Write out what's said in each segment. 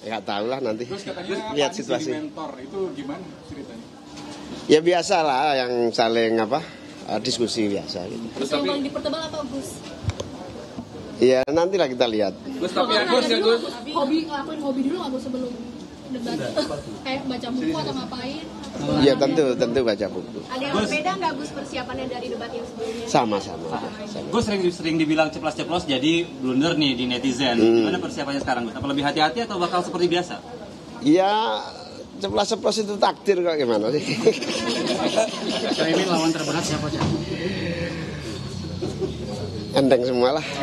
nggak tahu lah nanti. Terus katanya lihat Anies situasi. jadi mentor, itu gimana ceritanya? Ya biasa lah yang saling diskusi biasa gitu. Terus yang paling dipertebal apa, Gus? Ya nantilah kita lihat. Gus, tapi Gus ya Gus. Ngelakuin hobi dulu nggak, Gus, sebelum debat? Kayak baca buku atau ngapain? Ya tentu baca buku. Ada yang berbeda nggak, Gus, persiapannya dari debat yang sebelumnya? Sama-sama. Gus sering dibilang ceplos-ceplos jadi blunder nih di netizen. Gimana persiapannya sekarang, Gus? Apa lebih hati-hati atau bakal seperti biasa? Ya ceplos-ceplos itu takdir kok, gimana sih? Ini lawan terberat siapa, Cak? Enteng semua lah.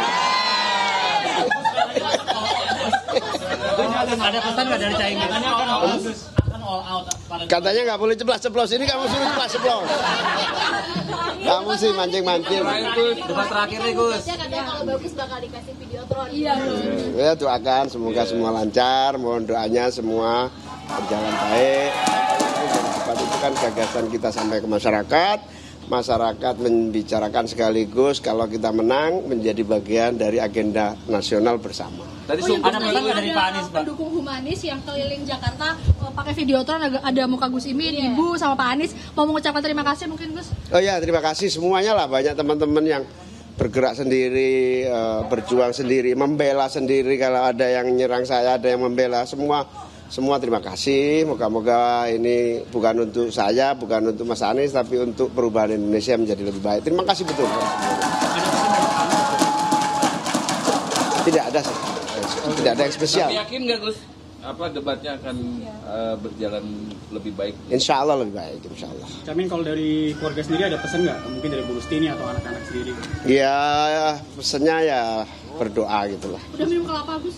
Ada pesan nggak dari Caimin? Akan all out. Katanya nggak boleh ceplos-ceplos, ini kamu suruh ceplos-ceplos. Kamu sih mancing-mancing. Debat terakhir nih, Gus. Katanya kalau bagus bakal dikasih videotron. Iya. Ya doakan semoga semua lancar, mohon doanya semua berjalan baik. Cepat itu kan gagasan kita sampai ke masyarakat. Masyarakat membicarakan sekaligus kalau kita menang menjadi bagian dari agenda nasional bersama. Tadi Ada pesan nggak dari Pak Anies, Pak? Pendukung humanis yang keliling Jakarta pakai videotron, ada muka Gus Imin, Ibu sama Pak Anies, mau mengucapkan terima kasih mungkin, Gus? Oh ya, terima kasih semuanya lah, banyak teman-teman yang bergerak sendiri, berjuang sendiri, membela sendiri. Kalau ada yang nyerang saya, ada yang membela, semua terima kasih. Moga-moga ini bukan untuk saya, bukan untuk Mas Anies, tapi untuk perubahan Indonesia menjadi lebih baik. Terima kasih betul. Tidak ada sih, tidak ada yang spesial. Tapi yakin nggak Gus, debatnya akan berjalan lebih baik? Insya Allah lebih baik, insya Allah. Camin, kalau dari keluarga sendiri ada pesan nggak? Mungkin dari Bu Lustini atau anak-anak sendiri? Ya pesannya ya berdoa gitulah. Udah minum kelapa, Gus?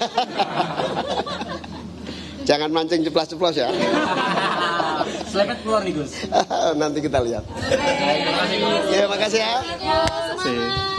Jangan mancing ceplas-ceplos ya. Selekat keluar nih, Gus. Nanti kita lihat. Terima kasih, Gus. Ya makasih ya. Semangat.